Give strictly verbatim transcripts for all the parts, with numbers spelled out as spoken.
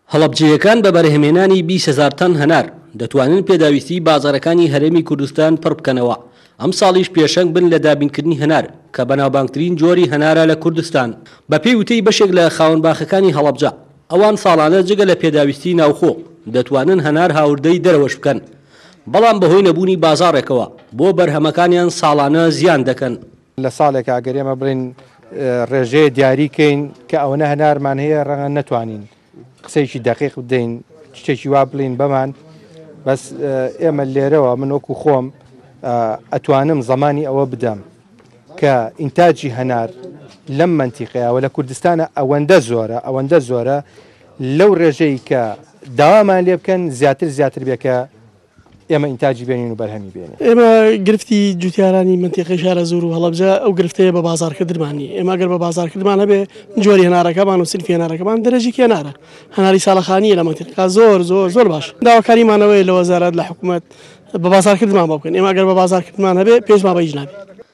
هەڵەبجەیەکان بە بەرهەمهێنانی بیست هەزار تەن هەنار دەتوانن پێداویستی بازاڕەکانی هەرێمی کوردستان پڕ بکەنەوە. ئەم ساڵیش پێشەنگ بن لە دابینکردنی هەنار کە بەناوبانگترین جۆری هەنارە لە کوردستان. بە پێی وتەی بەشێک لە خاوەنباخەکانی هەڵەبجە، ئەوان ساڵانە جگە لە پێداویستی ناوخۆ دەتوانن هەنار هاوردەی دەرەوەش بکەن، بەڵام بەهۆی نەبوونی بازاڕێکەوە بۆ بەرهەمەکانیان ساڵانە زیان دەکەن. لە ساڵێک ئەگەر ئێمە بڵین ڕێژەیە دیاریکەین کە ئەوەنە هەنارمان هەیە ڕەنگە نەتوانین قسەیەکی دەقیق بدەین، شتێکی وا بڵین بەمان. بەس ئێمە لێرەوە من وەکو خۆم ئەتوانم زەمانی ئەوە بدەم کە ئینتاجی هەنار لەم مەنتیقەیەوە لە کوردستانە ئەوەندە زۆرە ئەوەندە زۆرە لەو ڕێژەی کە داوامان لێ بکەن زیاتر زیاتر بێکە ئێمە ئینتاجی بێنین و بەرهەمی بێنین. ئێمە گرفتی جوتیارانی منتیقەی شارە زۆر و هەڵەبجە ئەو گرفتەیە بە بازاڕکردنمانی. ئێمە گەر بە بازاڕکردمان هەبێ جۆری هەنارەکەمان و سنفی هەنارەکەمان دەرەجێکی هەنارە هەناری ساڵەخانیە لە منتیقە زۆر زۆر زۆر باش. داواکاریمانەوەی لە وەزارەت لە حکوومەت بە بازاڕکردمان بۆ بکەن. ئێمە گەر بە بازاڕکردمان هەبێ پێشمان بە هیچ نابێت.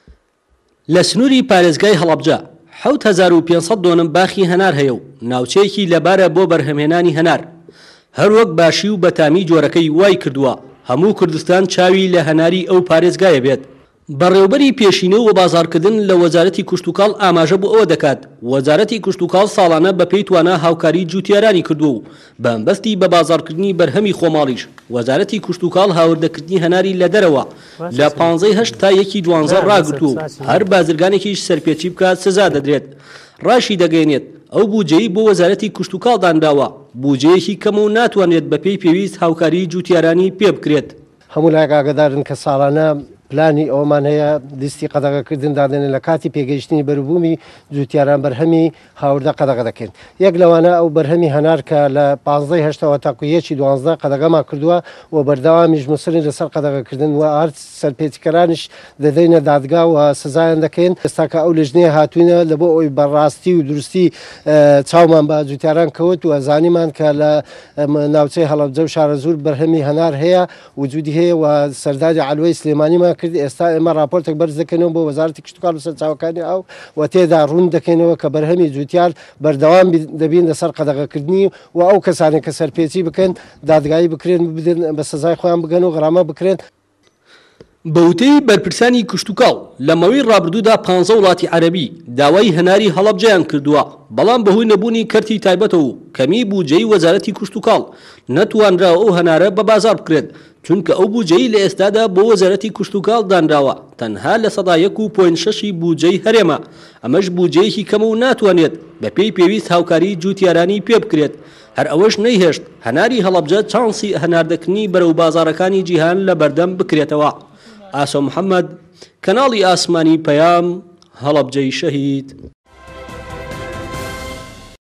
لە سنووری پارێزگای هەڵەبجە حەوت هەزار و پێنجسەد دۆنم باخی هەنار هەیە و ناوچەیەکی لەبارە بۆ بەرهەمهێنانی هەنار. هەروەک باشی و بەتامی جۆرەکەی وای کردووە هەموو کوردستان چاوی لە هەناری ئەو پارێزگایە بێت. بەڕێوەبەری پێشینە و بازاڕکردن لە وەزارەتی کوشتوکاڵ ئاماژە بۆ ئەوە دەکات وەزارەتی کوشتوکاڵ ساڵانە بە پێی توانە هاوکاری جوتیارانی کردو و بەمبەستی بە بازاڕکردنی بەرهەمی خۆماڵیش وەزارەتی کوشتوکاڵ هاوردەکردنی هەناری لە دەرەوە لە پانزەی هەشت تا یەکی دوانزە ڕاگرتو و هەر بازرگانێکیش سەرپێچی بکات سزا دەدرێت. ڕاشی دەگەێنێت ئەو بودجەی بۆ وەزارەتی کوشتوکاڵ دانراوە بودجەیەکی کەم و ناتوانێت بە پێی پێویست هاوکاری جوتیارانی پێ بکرێت. هەموو لایەک ئاگادارن کە ساڵانە پلانی ئەومان هەیە دیستی قەدەغەکردن دادێنێت لە کاتی پێگەیشتنی بەروبوومی جوتیاران بەرهەمی هاوردە قەدەغە دەکەن. یەک لەوانە ئەو بەرهەمی هەنار کە لە پانزەی هەشتەوە تاکو یەکی دوانزە قەدەغەمان کردووە و بەردەوامیش مسرین لەسەر قەدەغەکردن و ئار سەرپێچکەرانش دەدەینە دادگا و سزایان دەکەین. ئێستا کە ئەو لەژنەیە هاتوینە لە بۆ ئەوی بەڕاستی و دروستی چاومان بە جوتیاران کەوت و زانیمان کە لە ناوچەی هەڵەبجە و شارە زۆر بەرهەمی هەنار هەیە وجودی هەیە و سەرداری عەلوەی سلێمانیمان کردی. ئێستا ئێمە راپۆرتێک بەرز دەکەنەوە بۆ وەزارەتی کوشتوکاڵ لەسەر چاوەکانی ئەو و تێدا ڕوون دەکەینەوە کە بەرهەمی جوتیار بەردەوام دەبین لەسەر قەدەغەکردنی و ئەو کەسانێک کە سەرپێچی بکەن دادگایی بکرێن بدەن بە سزای خۆیان بگەن و غەرامە بکرێن. بەوتەی بەرپرسانی کوشتوکاڵ لەمەوەی ڕابردوودا پانزە وڵاتی عەرەبی داوای هەناری هەڵەبجەیان کردووە، بەڵام بەهۆی نەبوونی کەرتی تایبەتەوە و کەمی بودجەی وەزارەتی کوشتوکاڵ نەتوانراوە ئەو هەنارە بە بازار بکرێت، چونکە ئەو بودجەی لە ئێستادا بۆ وەزارەتی کوشتوکاڵ دانراوە تەنها لە سەدا یەک و پۆینت شەشی بودجەی هەرێمە. ئەمەش بودجەیەکی کەمە و ناتوانێت بە پێی پێویست هاوکاری جوتیارانی پێ بکرێت. هەر ئەوەش نەیهێشت هەناری هەڵەبجە چانسی هەناردەکردنی بەرەو بازاڕەکانی جیهان لە بەردەم بکرێتەوە. ئاسۆ محەممەد، کەناڵی ئاسمانی پەیام، هەڵەبجەی شەهید.